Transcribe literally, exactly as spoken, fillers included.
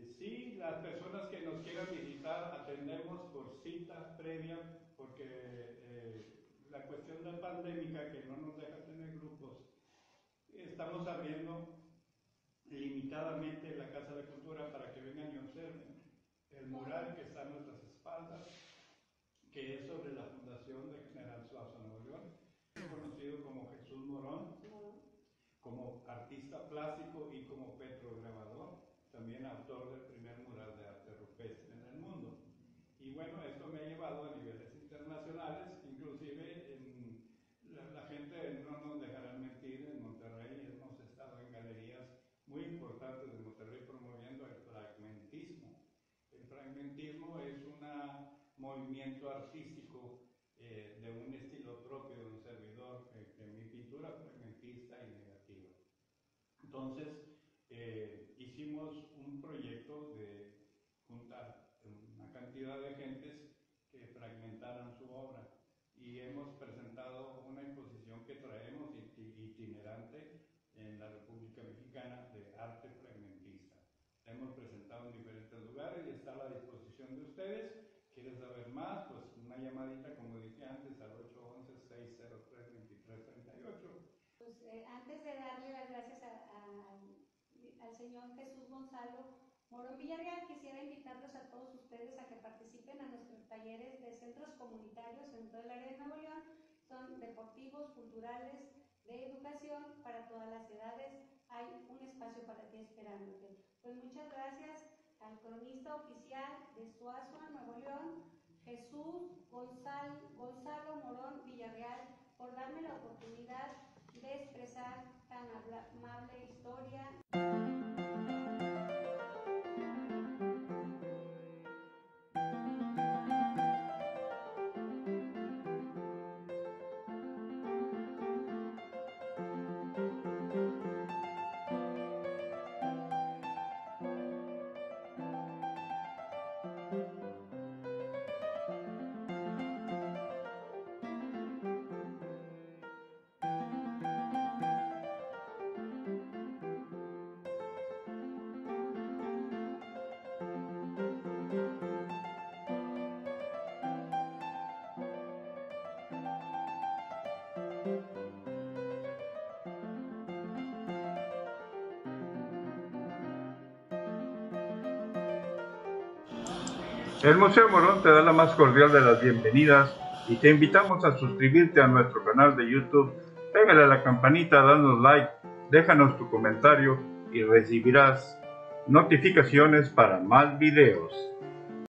sí, las personas que nos quieran visitar atendemos por cita previa, porque eh, la cuestión de pandémica que no nos deja tener grupos, estamos abriendo limitadamente la Casa de Cultura para que vengan y observen el mural que está a nuestras espaldas, que es sobre la fundación de General Suazo, Nuevo León, conocido como Jesús Morón, como artista plástico y como petrograbador, también autor del primer mural de arte rupestre en el mundo. Y bueno, esto me ha llevado a niveles internacionales, inclusive en, la, la gente no nos dejará mentir, en Monterrey hemos estado en galerías muy importantes de Monterrey promoviendo el fragmentismo. El fragmentismo es un movimiento artístico eh, de un estilo propio de un servidor, eh, que mi pintura fragmentista y negativa. Entonces, eh, hicimos un proyecto de juntar una cantidad de gentes que fragmentaran su obra y hemos presentado una exposición que traemos itinerante en la República Mexicana de arte fragmentista. La hemos presentado en diferentes lugares y está a la disposición de ustedes. ¿Quieres saber más? Pues una llamadita, como dije antes, al ocho once, seis cero tres, veintitrés treinta y ocho. Pues eh, antes de darle las gracias a, a, al señor Jesús Gonzalo Morón Villarreal, quisiera invitarlos a todos ustedes a que participen a nuestros talleres de centros comunitarios en todo el área de Nuevo León. Son deportivos, culturales, de educación para todas las edades. Hay un espacio para ti esperándote. Pues muchas gracias al cronista oficial de Suazo, Nuevo León, Jesús Gonzalo, Gonzalo Morón Villarreal, por darme la oportunidad de expresar tan amable historia. El Museo Morón te da la más cordial de las bienvenidas y te invitamos a suscribirte a nuestro canal de YouTube. Pégale a la campanita, danos like, déjanos tu comentario y recibirás notificaciones para más videos.